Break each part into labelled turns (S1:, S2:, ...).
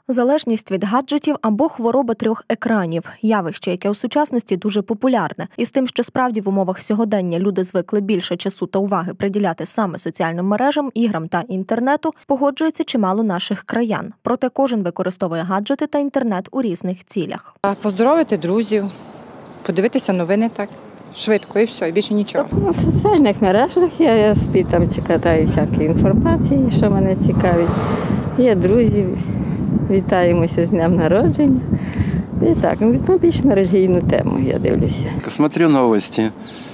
S1: Залежність від гаджетів або хвороба трьох екранів – явище, яке у сучасності дуже популярне. І з тим, що справді в умовах сьогодення люди звикли більше часу та уваги приділяти саме соціальним мережам, іграм та інтернету, погоджується чимало наших краян. Проте кожен використовує гаджети та інтернет у різних цілях.
S2: Поздоровити друзів, подивитися новини так швидко і все, і більше нічого.
S3: В соціальних мережах я там читаю всякі інформації, що мене цікавить. Є друзі, вітаємося з днем народження. І так, більш на релігійну тему я дивлюся.
S4: Смотрю новості,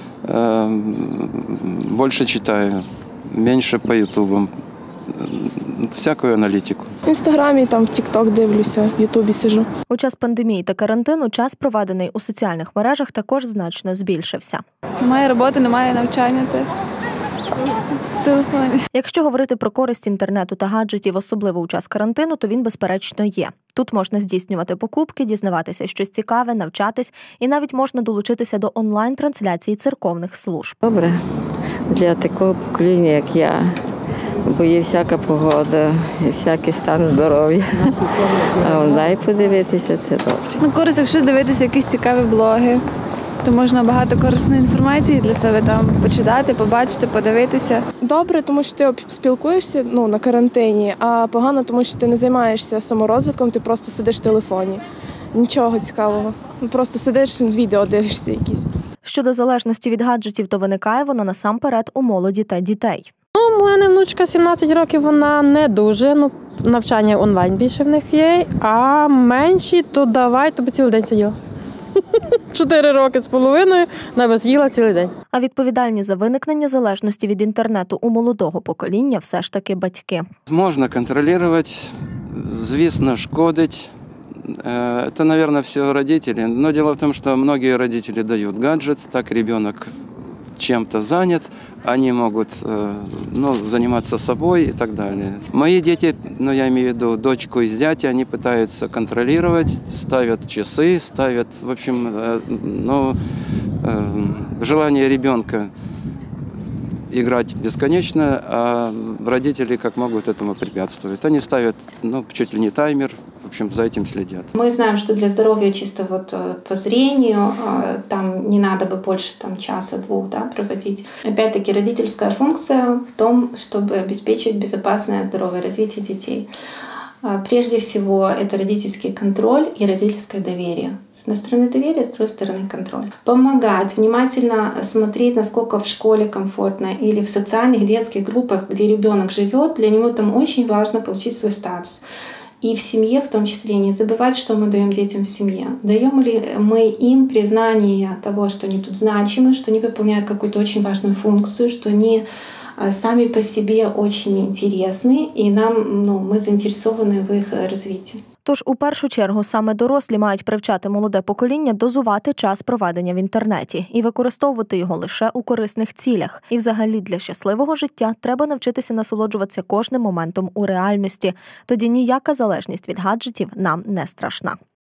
S4: більше читаю, менше по ютубам, всяку аналітику.
S5: В Інстаграмі, в Тік-Ток дивлюся, в Ютубі сиджу.
S1: У час пандемії та карантину час, проведений у соціальних мережах, також значно збільшився.
S6: Немає роботи, немає навчання. В телефоні.
S1: Якщо говорити про користь інтернету та гаджетів, особливо у час карантину, то він, безперечно, є. Тут можна здійснювати покупки, дізнаватися щось цікаве, навчатись і навіть можна долучитися до онлайн-трансляції церковних служб.
S3: Добре для такого покоління, як я, бо є всяка погода, є всякий стан здоров'я. А онлайн подивитися – це добре.
S6: Користь, якщо дивитися якісь цікаві блоги, то можна багато корисної інформації для себе там почитати, побачити, подивитися.
S5: Добре, тому що ти спілкуєшся на карантині, а погано, тому що ти не займаєшся саморозвитком, ти просто сидиш в телефоні. Нічого цікавого. Просто сидиш, відео дивишся якісь.
S1: Щодо залежності від гаджетів, то виникає вона насамперед у молоді та дітей.
S7: У мене внучка 17 років, вона не дуже, навчання онлайн більше в них є, а менші, то би цілий день сиділа. 4 роки з половиною, навіть з'їла цілий день.
S1: А відповідальні за виникнення залежності від інтернету у молодого покоління все ж таки батьки.
S4: Можна контролювати, звісно, шкодить. Это, наверное, все родители. Но дело в том, что многие родители дают гаджет, так ребенок чем-то занят, они могут заниматься собой и так далее. Мои дети, я имею в виду дочку и зятя, они пытаются контролировать, ставят часы, ставят, в общем, желание ребенка играть бесконечно, а родители как могут этому препятствуют. Они ставят, чуть ли не таймер, в общем, за этим следят.
S8: Мы знаем, что для здоровья чисто по зрению там не надо бы больше часа-двух проводить. Опять-таки родительская функция в том, чтобы обеспечить безопасное здоровое развитие детей. Прежде всего, это родительский контроль и родительское доверие. С одной стороны доверие, с другой стороны контроль. Помогать, внимательно смотреть, насколько в школе комфортно или в социальных детских группах, где ребенок живет, для него там очень важно получить свой статус. И в семье в том числе не забывать, что мы даем детям в семье. Даем ли мы им признание того, что они тут значимы, что они выполняют какую-то очень важную функцию, что они сами по себе очень интересны, і ми заінтересовані в їх розвитку.
S1: Тож, у першу чергу, саме дорослі мають привчати молоде покоління дозувати час проведення в інтернеті і використовувати його лише у корисних цілях. І взагалі для щасливого життя треба навчитися насолоджуватися кожним моментом у реальності. Тоді ніяка залежність від гаджетів нам не страшна.